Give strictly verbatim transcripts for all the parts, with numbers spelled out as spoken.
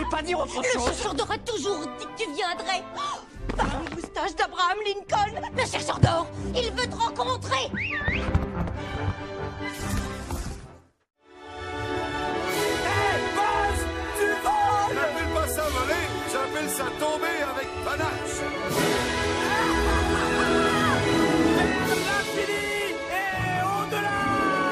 pas dire autre Le chose. chercheur d'or a toujours dit que tu viendrais. Par les moustaches d'Abraham Lincoln, le chercheur d'or, il veut te rencontrer. J'appelle pas ça voler, j'appelle ça tomber avec panache. L'infini et au-delà.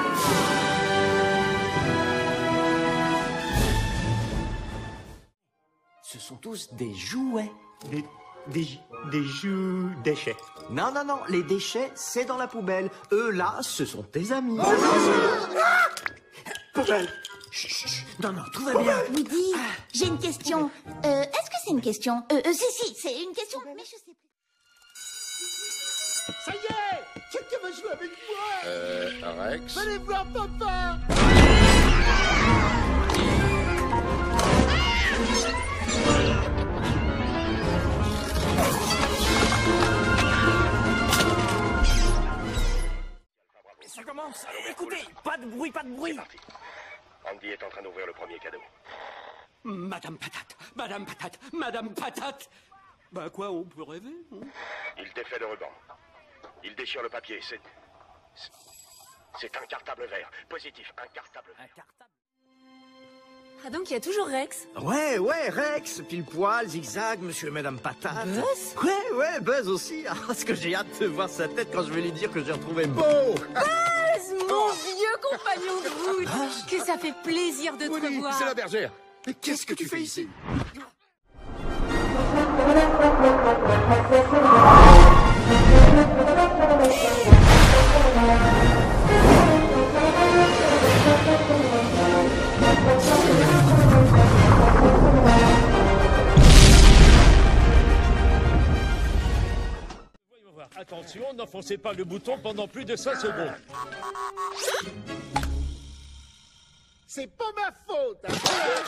Ce sont tous des jouets. Des, des, des joues déchets. Non, non, non, les déchets, c'est dans la poubelle. Eux, là, ce sont tes amis. Poubelle. Chut, chut, chut. Non, non, tout va bien. Woody, j'ai une question. Euh, est-ce que c'est une question euh, euh, si, si, c'est une question, mais je sais plus. Ça y est, quelqu'un va jouer avec moi. Euh, Rex. Allez voir papa. Ça commence. Écoutez, pas de bruit, pas de bruit. Andy est en train d'ouvrir le premier cadeau. Madame Patate, Madame Patate, Madame Patate. Bah quoi, on peut rêver, hein? Il défait le ruban. Il déchire le papier. C'est... c'est- C'est un cartable vert. Positif, un cartable vert. Un cartable. Ah donc il y a toujours Rex. Ouais, ouais, Rex, pile poil, zigzag, monsieur et madame Patate. Buzz? Ouais, ouais, Buzz aussi. Ah, parce que j'ai hâte de voir sa tête quand je vais lui dire que j'ai retrouvé beau. Buzz, mon vieux compagnon de route. Que ça fait plaisir de te revoir. C'est la bergère. Mais qu'est-ce que tu fais ici? Voyons voir. Attention, n'enfoncez pas le bouton pendant plus de cinq secondes. C'est pas ma faute. Hein.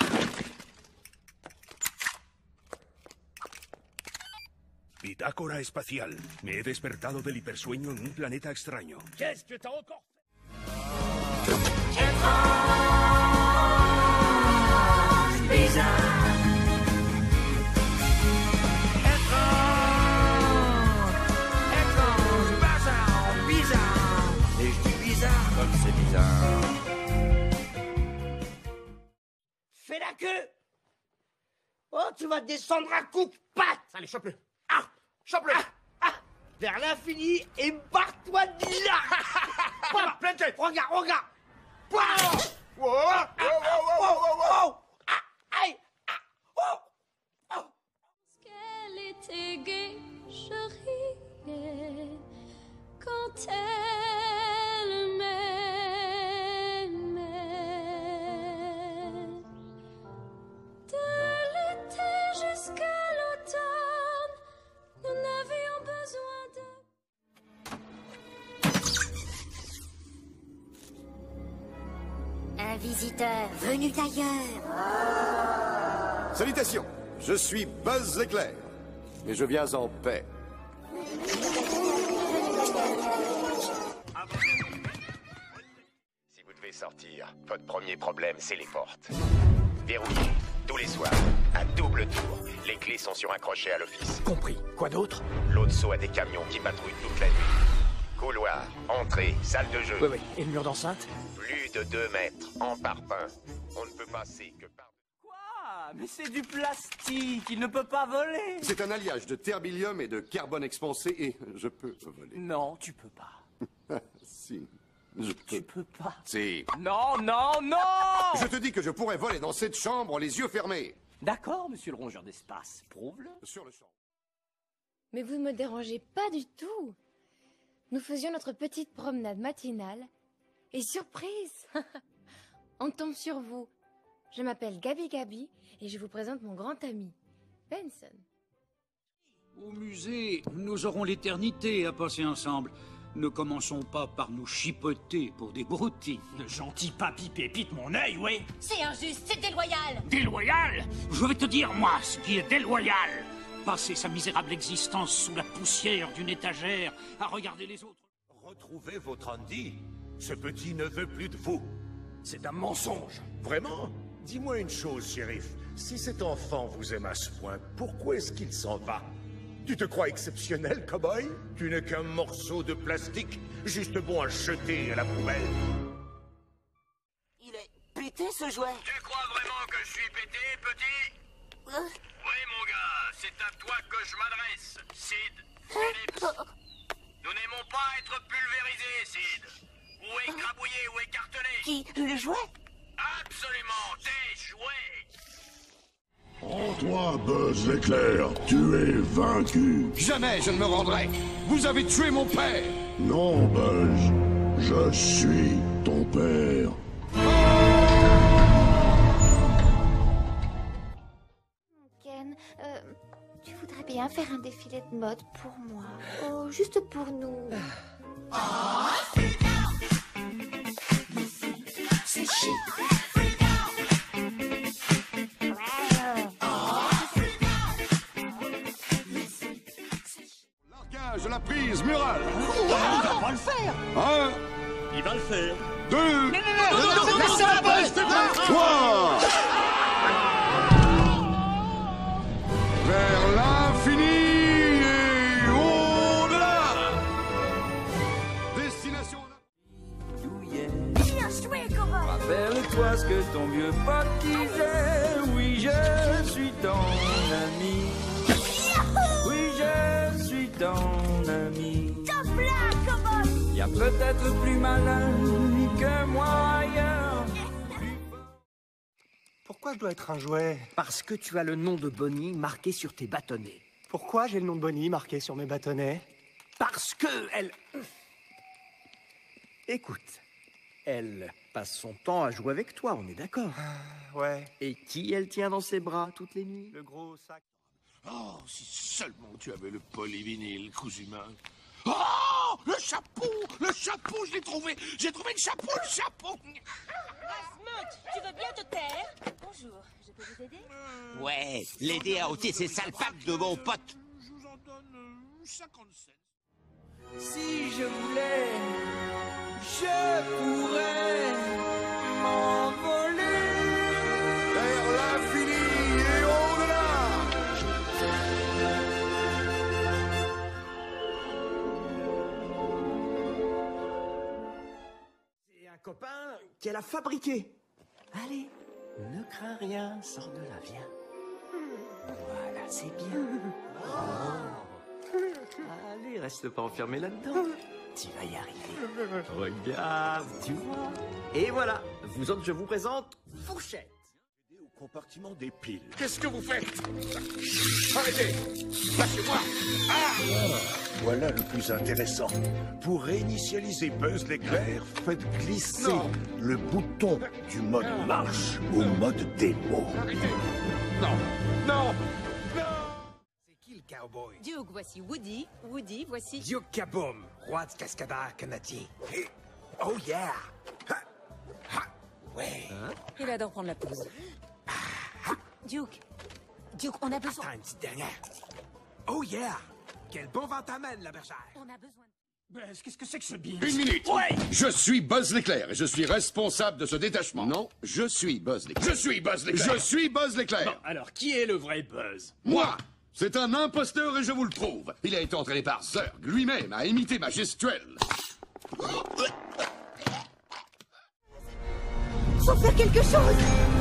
Bitácora espacial. Me he despertado del hipersueño en un planeta extraño. Qu'est-ce que t'as encore fait? Et je dis bizarre comme c'est bizarre. Fais la queue. Oh, tu vas descendre à coups de patte. Allez, chope-le. Ah, Chope-le. ah, ah, vers l'infini et barre-toi de là. Voilà, pleine tête. Regarde, regarde. Pouah. Wow, wow, wow, wow, wow, wow, wow. Oh, ah, aïe, ah, oh, oh. Qu'elle était gaie, je riais quand elle m'aimait. De l'été jusqu'à l'automne, nous n'avions besoin de... Un visiteur venu d'ailleurs. Salutations, je suis Buzz l'éclair. Et je viens en paix. Si vous devez sortir, votre premier problème, c'est les portes. Verrouillées, tous les soirs, à double tour. Les clés sont sur un crochet à l'office. Compris. Quoi d'autre? L'autre saut à des camions qui patrouillent toute la nuit. Couloir, entrée, salle de jeu. Oui, oui. Et le mur d'enceinte? Plus de deux mètres, en parpaing. On ne peut passer que par... Quoi? Mais c'est du plastique, il ne peut pas voler. C'est un alliage de terbilium et de carbone expansé et je peux voler. Non, tu peux pas. Si, je Tu peux. peux pas. Si. Non, non, non. Je te dis que je pourrais voler dans cette chambre les yeux fermés. D'accord, monsieur le rongeur d'espace, prouve-le. Sur le champ. Mais vous ne me dérangez pas du tout. Nous faisions notre petite promenade matinale. Et surprise, on tombe sur vous. Je m'appelle Gabi Gabi et je vous présente mon grand ami, Benson. Au musée, nous aurons l'éternité à passer ensemble. Ne commençons pas par nous chipoter pour des broutilles. Le gentil papy pépite mon œil, oui. C'est injuste, c'est déloyal. Déloyal? Je vais te dire, moi, ce qui est déloyal. Passer sa misérable existence sous la poussière d'une étagère à regarder les autres. Retrouvez votre Andy. Ce petit ne veut plus de vous. C'est un mensonge. Vraiment? Dis-moi une chose, shérif. Si cet enfant vous aime à ce point, pourquoi est-ce qu'il s'en va? Tu te crois exceptionnel, cow-boy? Tu n'es qu'un morceau de plastique, juste bon à jeter à la poubelle. Il est pété, ce jouet. Tu crois vraiment que je suis pété, petit? Hein? Oui, mon gars, c'est à toi que je m'adresse, Sid Phillips. Nous n'aimons pas être pulvérisés, Sid. Ou écrabouillés ou écartelés. Qui? Le jouet? Absolument, tes jouets. Rends-toi, Buzz l'éclair, tu es vaincu. Jamais je ne me rendrai. Vous avez tué mon père. Non, Buzz, je suis ton père. Ken, euh, tu voudrais bien faire un défilé de mode pour moi. Oh, juste pour nous. C'est chic. Largage de la prise murale. Il va pas le faire. Un. Il va le faire. Deux. Non, non, non, non, non, non, laissez-la Buzz. Trois. Vers l'infini et au-delà. Destination. Bien joué, cowboy. Rappelle-toi ce que ton vieux pote disait. Oui, je suis ton ami. Oui, je suis ton ami. Top là, cowboy. Y a peut-être plus malin que moi ailleurs. Pourquoi je dois être un jouet? Parce que tu as le nom de Bonnie marqué sur tes bâtonnets. Pourquoi j'ai le nom de Bonnie marqué sur mes bâtonnets? Parce que elle... Écoute, elle passe son temps à jouer avec toi, on est d'accord? Ouais. Et qui elle tient dans ses bras toutes les nuits? Le gros sac. Oh, si seulement tu avais le polyvinyle, cousu humain. Oh, le chapeau, le chapeau, je l'ai trouvé. J'ai trouvé le chapeau, le chapeau. Rasmus, tu veux bien te taire? Bonjour, je peux vous aider? Ouais, l'aider à ôter ces sales pattes de mon pote. Je vous en donne euh, cinquante-sept. Si je voulais, je pourrais m'envoler vers l'infini et au-delà. C'est un copain qu'elle a fabriqué. Allez, ne crains rien, sors de là, viens. Voilà, c'est bien. Oh. Allez, reste pas enfermé là-dedans. Tu vas y arriver. Regarde, tu vois. Et voilà, vous autres, je vous présente Fourchette. Au compartiment des piles. Qu'est-ce que vous faites? Arrêtez! Lâchez-moi! Ah! Voilà le plus intéressant. Pour réinitialiser Buzz l'éclair, faites glisser Non. le bouton du mode marche au mode démo. Arrêtez! Non! Non! C'est qui le cowboy? Duke, voici Woody. Woody, voici... Duke Kaboom, roi du cascadeur canadien. Hey. Oh yeah! Ha. Ha. Ouais. Hein? Il adore prendre la pause. Duke, Duke, on a besoin... Attends, une petite dernière. Oh yeah! Quel bon vent t'amène, la bergère! On a besoin... Ben, qu'est-ce que c'est que ce beat? Une minute! Ouais! Je suis Buzz l'éclair et je suis responsable de ce détachement. Non, je suis Buzz l'éclair. Je suis Buzz l'éclair. Je suis Buzz l'éclair. Bon, alors, qui est le vrai Buzz? Moi! C'est un imposteur et je vous le prouve. Il a été entraîné par Zurg lui-même à imiter ma gestuelle. Faut faire quelque chose.